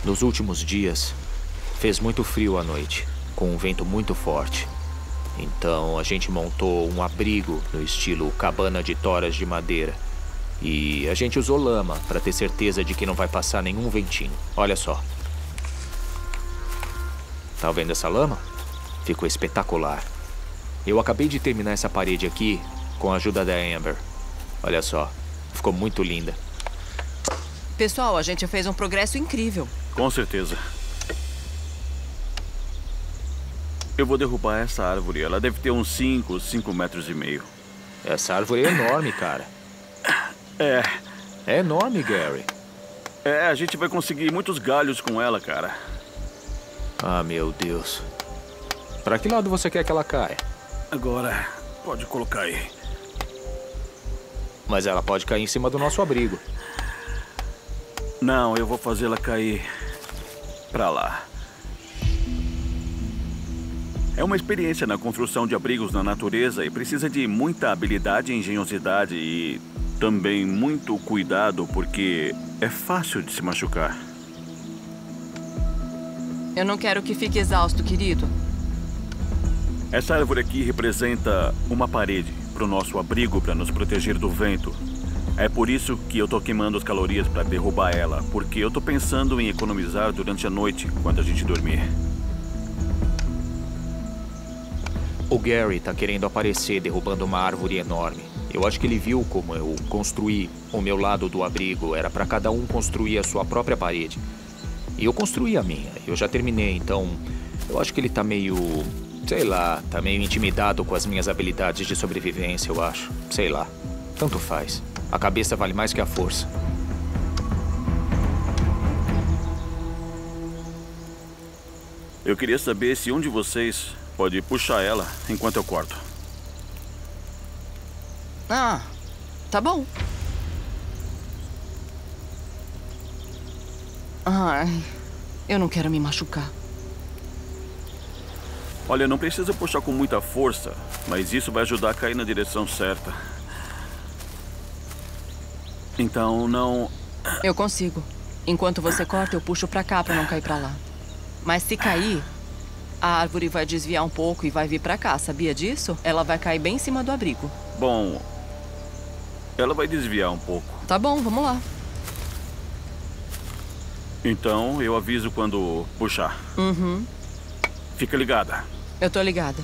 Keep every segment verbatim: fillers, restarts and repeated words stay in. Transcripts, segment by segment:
Nos últimos dias, fez muito frio à noite, com um vento muito forte. Então a gente montou um abrigo no estilo cabana de toras de madeira. E a gente usou lama para ter certeza de que não vai passar nenhum ventinho. Olha só. Tá vendo essa lama? Ficou espetacular. Eu acabei de terminar essa parede aqui com a ajuda da Amber. Olha só, ficou muito linda. Pessoal, a gente fez um progresso incrível. Com certeza. Eu vou derrubar essa árvore. Ela deve ter uns cinco, cinco metros e meio. Essa árvore é enorme, cara. É. É enorme, Gary. É, a gente vai conseguir muitos galhos com ela, cara. Ah, meu Deus. Pra que lado você quer que ela caia? Agora, pode colocar aí. Mas ela pode cair em cima do nosso abrigo. Não, eu vou fazê-la cair pra lá. É uma experiência na construção de abrigos na natureza e precisa de muita habilidade e engenhosidade e também muito cuidado, porque é fácil de se machucar. Eu não quero que fique exausto, querido. Essa árvore aqui representa uma parede para o nosso abrigo, para nos proteger do vento. É por isso que eu tô queimando as calorias para derrubar ela, porque eu tô pensando em economizar durante a noite, quando a gente dormir. O Gary tá querendo aparecer derrubando uma árvore enorme. Eu acho que ele viu como eu construí o meu lado do abrigo. Era para cada um construir a sua própria parede. E eu construí a minha. Eu já terminei, então eu acho que ele tá meio... sei lá, tá meio intimidado com as minhas habilidades de sobrevivência, eu acho. Sei lá. Tanto faz. A cabeça vale mais que a força. Eu queria saber se um de vocês pode puxar ela enquanto eu corto. Ah, tá bom. Ai, eu não quero me machucar. Olha, não precisa puxar com muita força, mas isso vai ajudar a cair na direção certa. Então, não... Eu consigo. Enquanto você corta, eu puxo pra cá pra não cair pra lá. Mas se cair, a árvore vai desviar um pouco e vai vir pra cá, sabia disso? Ela vai cair bem em cima do abrigo. Bom, ela vai desviar um pouco. Tá bom, vamos lá. Então, eu aviso quando puxar. Uhum. Fica ligada. Eu tô ligada.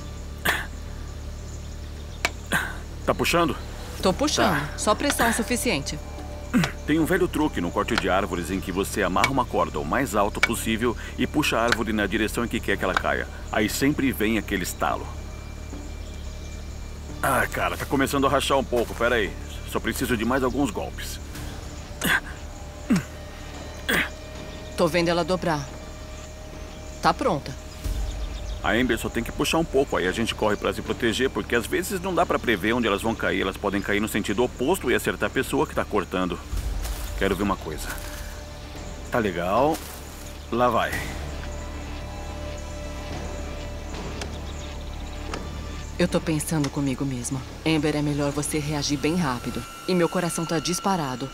Tá puxando? Tô puxando. Tá. Só pressão suficiente. Tem um velho truque no corte de árvores em que você amarra uma corda o mais alto possível e puxa a árvore na direção em que quer que ela caia. Aí sempre vem aquele estalo. Ah, cara, tá começando a rachar um pouco. Pera aí. Só preciso de mais alguns golpes. Tô vendo ela dobrar. Tá pronta. A Amber só tem que puxar um pouco, aí a gente corre pra se proteger, porque às vezes não dá pra prever onde elas vão cair. Elas podem cair no sentido oposto e acertar a pessoa que tá cortando. Quero ver uma coisa. Tá legal. Lá vai. Eu tô pensando comigo mesma. Amber, é melhor você reagir bem rápido. E meu coração tá disparado.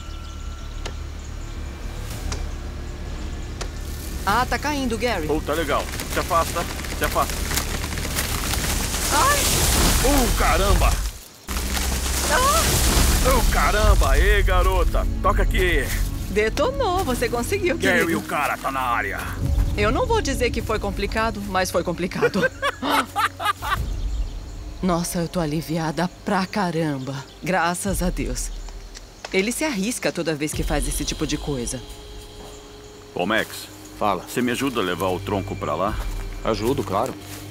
Ah, tá caindo, Gary. Oh, tá legal. Se afasta. Se afasta. Ai! Uh, caramba! Ah! Oh, caramba! Ei, garota! Toca aqui! Detonou, você conseguiu, Gary, querido. o cara tá na área. Eu não vou dizer que foi complicado, mas foi complicado. Nossa, eu tô aliviada pra caramba. Graças a Deus. Ele se arrisca toda vez que faz esse tipo de coisa. Ô, Max. Fala. Você me ajuda a levar o tronco pra lá? Ajudo, claro.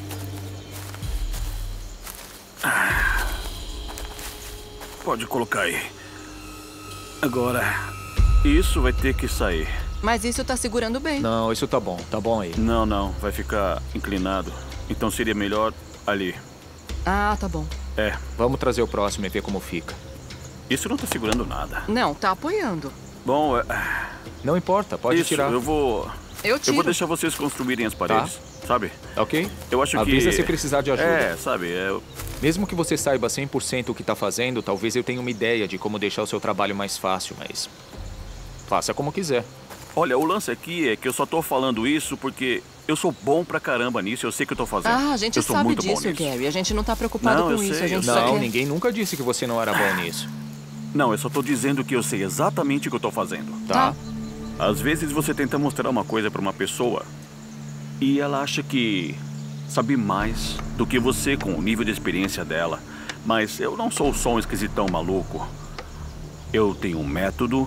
Pode colocar aí. Agora, isso vai ter que sair. Mas isso tá segurando bem. Não, isso tá bom. Tá bom aí. Não, não. Vai ficar inclinado. Então seria melhor ali. Ah, tá bom. É. Vamos trazer o próximo e ver como fica. Isso não tá segurando nada. Não, tá apoiando. Bom, é... Não importa, pode isso, tirar. eu vou... Eu tiro. Eu vou deixar vocês construírem as paredes, tá. Sabe? Ok? Eu acho Avisa que... se precisar de ajuda. É, sabe, é... Mesmo que você saiba cem por cento o que tá fazendo, talvez eu tenha uma ideia de como deixar o seu trabalho mais fácil, mas... faça como quiser. Olha, o lance aqui é que eu só tô falando isso porque eu sou bom pra caramba nisso, eu sei o que eu tô fazendo. Ah, a gente eu sou sabe muito disso, bom nisso. Gary. A gente não tá preocupado Não, eu com isso. sei, A gente eu só Não, quer... ninguém nunca disse que você não era bom nisso. Não, eu só tô dizendo que eu sei exatamente o que eu tô fazendo. Tá? Às vezes você tenta mostrar uma coisa pra uma pessoa e ela acha que sabe mais do que você com o nível de experiência dela. Mas eu não sou só um esquisitão maluco. Eu tenho um método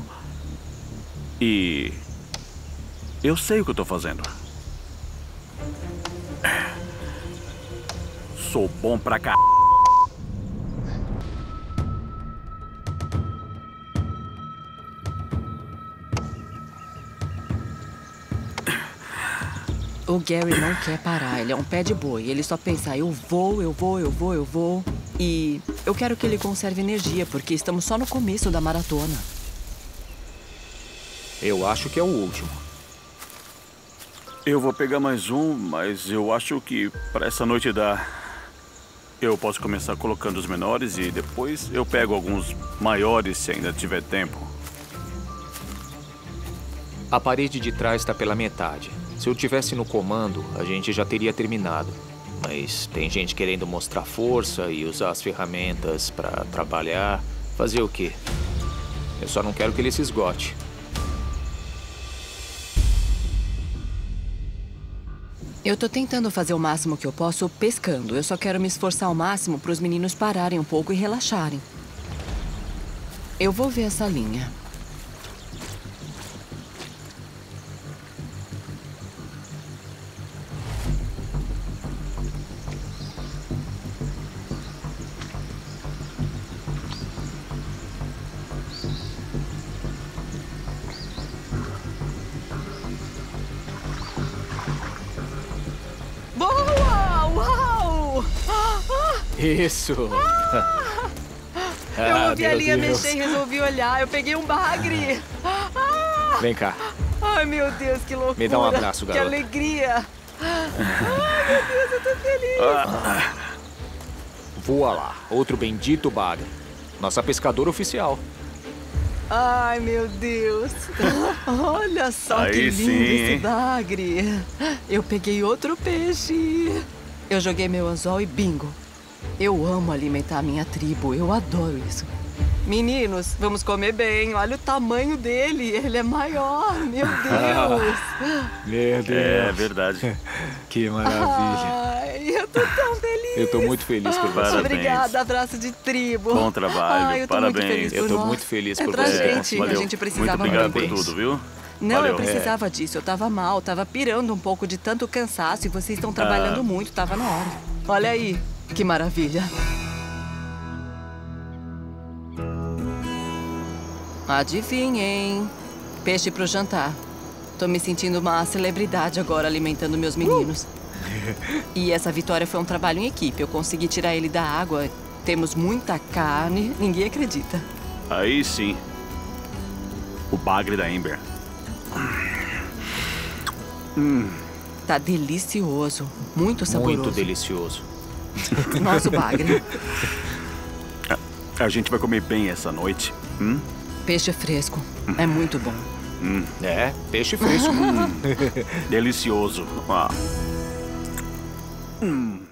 e eu sei o que eu tô fazendo. Sou bom pra cá. O Gary não quer parar, ele é um pé de boi. Ele só pensa, eu vou, eu vou, eu vou, eu vou. E eu quero que ele conserve energia, porque estamos só no começo da maratona. Eu acho que é o último. Eu vou pegar mais um, mas eu acho que para essa noite dá. Eu posso começar colocando os menores e depois eu pego alguns maiores se ainda tiver tempo. A parede de trás está pela metade. Se eu tivesse no comando, a gente já teria terminado. Mas tem gente querendo mostrar força e usar as ferramentas para trabalhar. Fazer o quê? Eu só não quero que ele se esgote. Eu tô tentando fazer o máximo que eu posso pescando. Eu só quero me esforçar ao máximo para os meninos pararem um pouco e relaxarem. Eu vou ver essa linha. Boa! Uau! Isso! Eu Ah, ouvi a meu linha Deus. mexer e resolvi olhar. Eu peguei um bagre. Ah! Vem cá. Ai, meu Deus, que loucura. Me dá um abraço, Que garota. alegria. Ai, meu Deus, eu tô feliz. Voa lá. Outro bendito bagre. Nossa pescadora oficial. Ai, meu Deus. Olha só Aí que lindo sim, esse hein? bagre. Eu peguei outro peixe. Eu joguei meu anzol e bingo. Eu amo alimentar a minha tribo. Eu adoro isso. Meninos, vamos comer bem. Olha o tamanho dele. Ele é maior. Meu Deus. Meu É verdade. Que maravilha. Ai, eu tô tão feliz. Eu tô muito feliz por você. Parabéns. Obrigada, abraço de tribo. Bom trabalho, Ai, eu tô parabéns. muito feliz por Eu tô nós. muito feliz é por pra você ter gente, conseguido. a Valeu. gente precisava Muito obrigado muito. por tudo, viu? Não, Valeu. eu precisava disso. Eu tava mal, tava pirando um pouco de tanto cansaço e vocês estão trabalhando Ah. muito, tava na hora. Olha aí, que maravilha. Adivinhem. Peixe pro jantar. Tô me sentindo uma celebridade agora alimentando meus meninos. E essa vitória foi um trabalho em equipe. Eu consegui tirar ele da água. Temos muita carne. Ninguém acredita. Aí sim. O bagre da Amber. Tá delicioso. Muito saboroso. Muito delicioso. Nosso bagre. A gente vai comer bem essa noite. Hum? Peixe fresco. É muito bom. É, peixe fresco. Delicioso. Ah. Hum.